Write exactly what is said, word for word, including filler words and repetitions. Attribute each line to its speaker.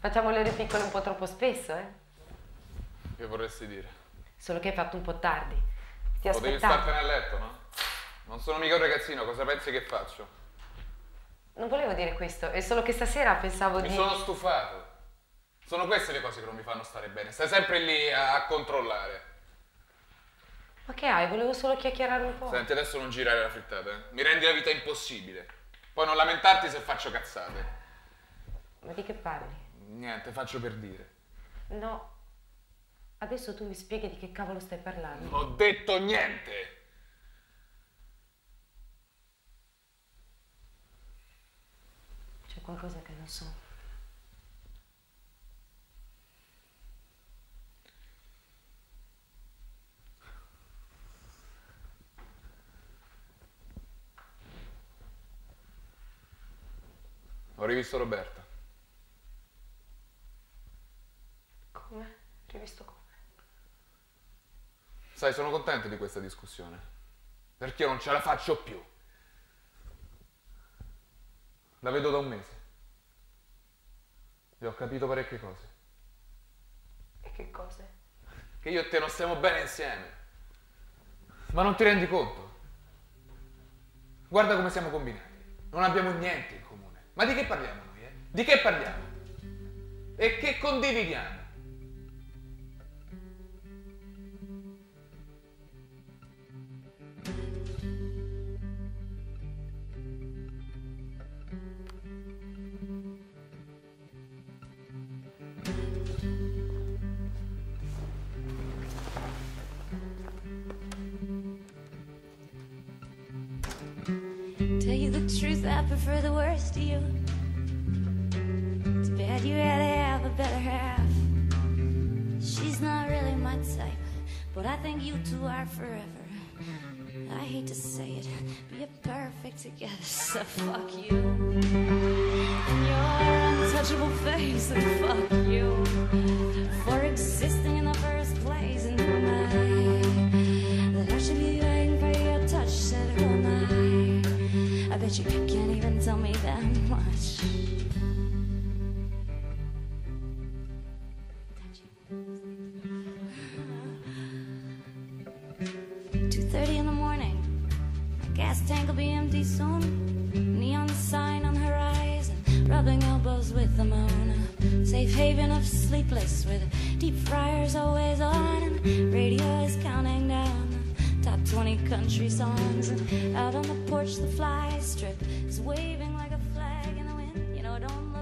Speaker 1: Facciamo le ore piccole un po' troppo spesso, eh?
Speaker 2: Che vorresti dire?
Speaker 1: Solo che hai fatto un po' tardi. Ti
Speaker 2: Potevi
Speaker 1: aspettavo.
Speaker 2: startene a letto, no? Non sono mica un ragazzino, cosa pensi che faccio?
Speaker 1: Non volevo dire questo, è solo che stasera pensavo
Speaker 2: Mi
Speaker 1: di...
Speaker 2: sono stufato. Sono queste le cose che non mi fanno stare bene. Stai sempre lì a, a controllare.
Speaker 1: Ma che hai? Volevo solo chiacchierare un po'.
Speaker 2: Senti, adesso non girare la frittata, eh? Mi rendi la vita impossibile. Poi non lamentarti se faccio cazzate.
Speaker 1: Ma di che parli?
Speaker 2: Niente, faccio per dire.
Speaker 1: No. Adesso tu mi spieghi di che cavolo stai parlando.
Speaker 2: Non ho detto niente!
Speaker 1: C'è qualcosa che non so.
Speaker 2: Ho rivisto Roberta.
Speaker 1: Come? Rivisto come?
Speaker 2: Sai, sono contento di questa discussione. Perché io non ce la faccio più. La vedo da un mese. E ho capito parecchie cose.
Speaker 1: E che cose?
Speaker 2: Che io e te non stiamo bene insieme. Ma non ti rendi conto? Guarda come siamo combinati. Non abbiamo niente in comune. Ma di che parliamo noi, eh? Di che parliamo? E che condividiamo?
Speaker 3: Tell you the truth, I prefer the worst of you. It's bad you had to have a better half. She's not really my type, but I think you two are forever. I hate to say it, but you're perfect together, so fuck you. And your untouchable face, and fuck you for existing in the first place. And who am I that I should be waiting for your touch? Said who am I? I bet you can't even tell me that much. two thirty in the morning, my gas tank will be empty soon. Neon sign on the horizon, rubbing elbows with the moon. Safe haven of sleepless with deep fryers always on, and radio is counting down top twenty country songs. And out on the porch the fly strip is waving like a flag in the wind. You know, don't